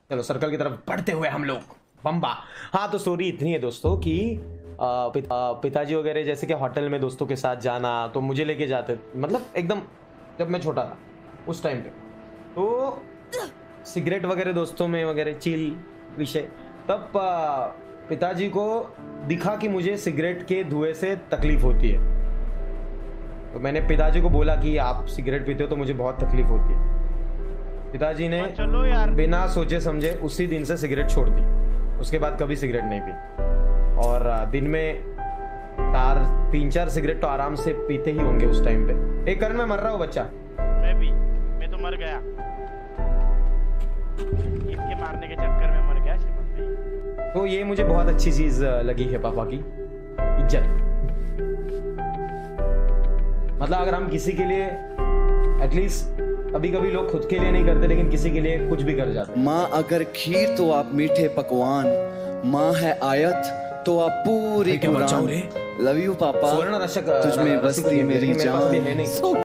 चलो सर्कल की तरफ बढ़ते हुए हम लोग बम्बा। हाँ तो स्टोरी इतनी है दोस्तों कि पिताजी वगैरह जैसे कि होटल में दोस्तों के साथ जाना, तो मुझे लेके जाते, मतलब एकदम जब मैं छोटा था उस टाइम पे, तो सिगरेट वगैरह दोस्तों में वगैरह चिल विषय। तब पिताजी को दिखा कि मुझे सिगरेट के धुएं से तकलीफ होती है, तो मैंने पिताजी को बोला कि आप सिगरेट पीते हो तो मुझे बहुत तकलीफ होती है। पिताजी ने चलो यार बिना सोचे समझे उसी दिन से सिगरेट छोड़ दी, उसके बाद कभी सिगरेट नहीं पी। और दिन में 3-4 सिगरेट तो आराम से पीते ही होंगे उस टाइम पे। एक करण मैं मर रहा हूँ बच्चा। मैं तो मर गया, इनके मारने के चक्कर में मर गया श्रीमंत भाई। तो ये मुझे बहुत अच्छी चीज लगी है पापा की इज्जत। मतलब अगर हम किसी के लिए एटलीस्ट, कभी कभी लोग खुद के लिए नहीं करते लेकिन किसी के लिए कुछ भी कर जाते। माँ अगर खीर तो आप मीठे पकवान, माँ है आयत तो आप पूरी कुरान। लव यू पापा, स्वर्ण रक्षक तुझमें बसती मेरी जान।